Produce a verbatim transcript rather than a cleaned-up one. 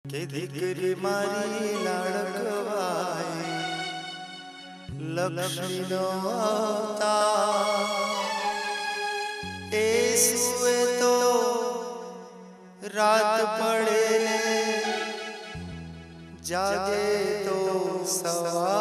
के दीकरी मारी लाडकवाई लक्ष्मी नो अवतार। ए सुए तो रात पड़े, जागे तो सवार।